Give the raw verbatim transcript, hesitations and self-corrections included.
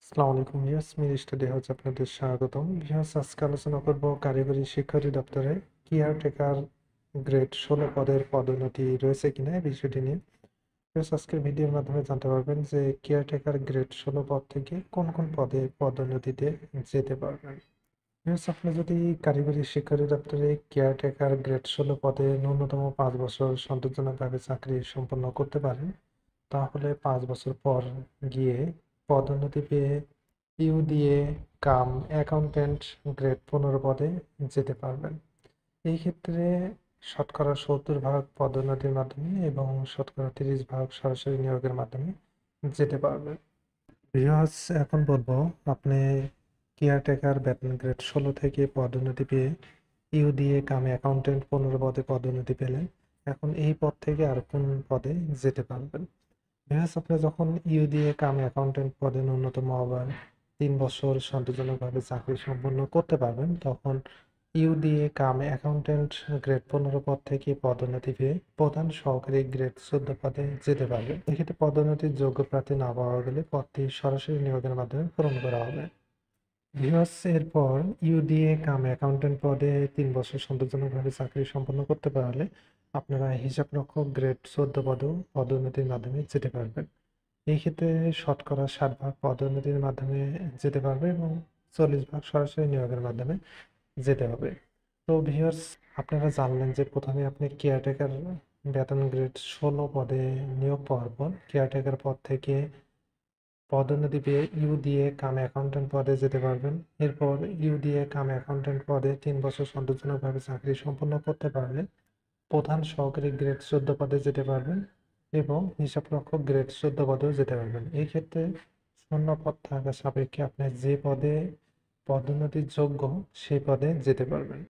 আসসালামু আলাইকুম viewers, Mir study হাউসে আপনাদের স্বাগতম। ভিউয়ার্স, আজকে আলোচনা করব কারিগরি শিক্ষা অধিদপ্তরে কেয়ারটেকার গ্রেড ষোলো পদের পদোন্নতি রয়েছে কিনা এই বিষয়টি নিয়ে। ভিউয়ার্স, আজকের ভিডিওর মাধ্যমে জানতে পারবেন যে কেয়ারটেকার গ্রেড ষোলো পদ থেকে কোন কোন পদে পদোন্নতিতে যেতে পারবেন। ভিউয়ার্স, আপনি যদি কারিগরি শিক্ষা অধিদপ্তরে কেয়ারটেকার গ্রেড ষোলো পদে ন্যূনতম পাঁচ বছর সন্তোষজনকভাবে চাকরি সম্পন্ন করতে পারেন, তাহলে পাঁচ বছর পর গিয়ে পদোন্নতি পেয়ে ইউডিএ কাম অ্যাকাউন্ট্যান্ট গ্রেড পনেরো পদে যেতে পারবেন। এই ক্ষেত্রে শতকরা সত্তর ভাগ পদোন্নতির মাধ্যমে এবং শতকরা তিরিশ ভাগ সরাসরি নিয়োগের মাধ্যমে যেতে পারবেন। ভিউয়ার্স, এখন বলবো আপনি কেয়ারটেকার বেতন গ্রেড ষোলো থেকে পদোন্নতি পেয়ে ইউডিএ কাম অ্যাকাউন্ট্যান্ট পনেরো পদে পদোন্নতি পেলেন। এখন এই পদ থেকে আর কোন পদে যেতে পারবেন? ভিউয়ার্স, আপনি যখন ইউডিএ কাম অ্যাকাউন্ট্যান্ট পদে ন্যূনতম আবার তিন বছর সন্তোষজনকভাবে চাকরি সম্পন্ন করতে পারবেন, তখন ইউডিএ কাম অ্যাকাউন্ট্যান্ট গ্রেড পনেরো পদ থেকে পদোন্নতি পেয়ে প্রধান সহকারী গ্রেড চোদ্দ পদে যেতে পারবেন। এক্ষেত্রে পদোন্নতির যোগ্য প্রার্থী না পাওয়া গেলে পদটি সরাসরি নিয়োগের মাধ্যমে পূরণ করা হবে। ভিউয়ার্স, এরপর ইউডিএ কাম অ্যাকাউন্ট্যান্ট পদে তিন বছর সন্তোষজনকভাবে চাকরি সম্পন্ন করতে পারলে আপনারা হিসাবরক্ষক গ্রেড চোদ্দ পদেও পদোন্নতির মাধ্যমে যেতে পারবেন। এই ক্ষেত্রে শতকরা ষাট ভাগ পদোন্নতির মাধ্যমে যেতে পারবে এবং চল্লিশ ভাগ সরাসরি নিয়োগের মাধ্যমে যেতে হবে। তো ভিউয়ার্স, আপনারা জানলেন যে প্রথমে আপনি কেয়ারটেকার বেতন গ্রেড ষোলো পদে নিয়োগ পাওয়ার পর কেয়ারটেকার পদ থেকে পদোন্নতি পেয়ে ইউডিএ কাম অ্যাকাউন্ট্যান্ট পদে যেতে পারবেন। এরপর ইউডিএ কাম অ্যাকাউন্ট্যান্ট পদে তিন বছর সন্তোষজনকভাবে চাকরি সম্পন্ন করতে পারলে প্রধান সহকারী গ্রেড চোদ্দ পদে যেতে পারবেন এবং হিসাবরক্ষক গ্রেড চোদ্দ পদেও যেতে পারবেন। এই ক্ষেত্রে শূন্য পদ থাকা সাপেক্ষে আপনি যে পদে পদোন্নতির যোগ্য সেই পদে যেতে পারবেন।